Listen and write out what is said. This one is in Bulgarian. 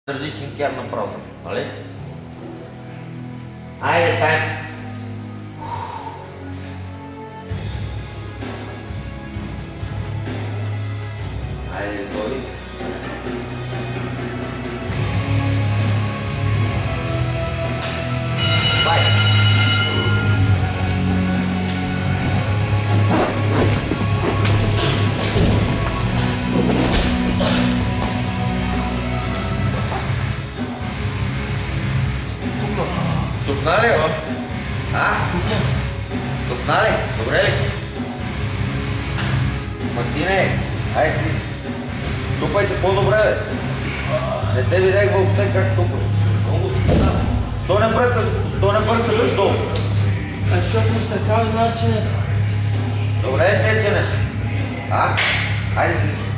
Държи синкер направо, нали? Айде, тайм! Айде, готови! Бай! Тупна ли, бе? А? Тупна ли? Добре ли си? Мартине, ай си. Тупайте по-добре, бе. Не те видях въобще как тупаш. Много си става. Сто не бъркаш отдолу. А защото му стъкава, значи не. Добре, течене. А? Айде си.